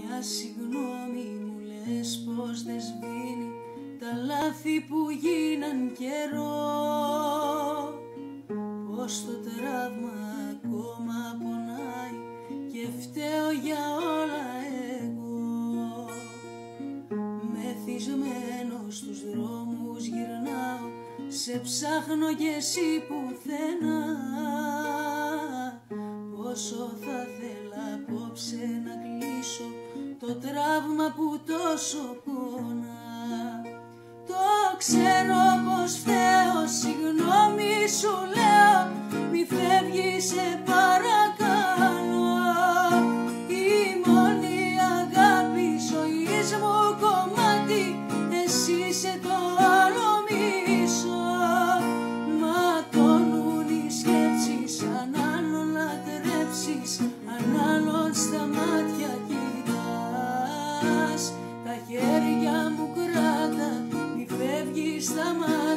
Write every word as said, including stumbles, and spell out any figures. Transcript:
Μια συγγνώμη μου λες πως δεν σβήνει τα λάθη που γίναν καιρό, πως το τραύμα ακόμα πονάει και φταίω για όλα εγώ. Μεθυσμένος στους δρόμους γυρνάω, σε ψάχνω κι εσύ πουθενά. Πόσο θα θέλα απόψε να κλείσω το τραύμα που τόσο πονά. Το ξέρω πως φταίω, συγγνώμη σου λέω, μη φεύγεις σε παρακαλώ. Η μόνη αγάπη ζωής μου κομμάτι, εσύ είσαι το άλλο μισό. Ματώνουν οι σκέψεις, αν άλλον λατρέψεις, αν άλλον στα μάτια κοιτάς. Τα χέρια μου κράτα, μη φεύγεις στα μάτια.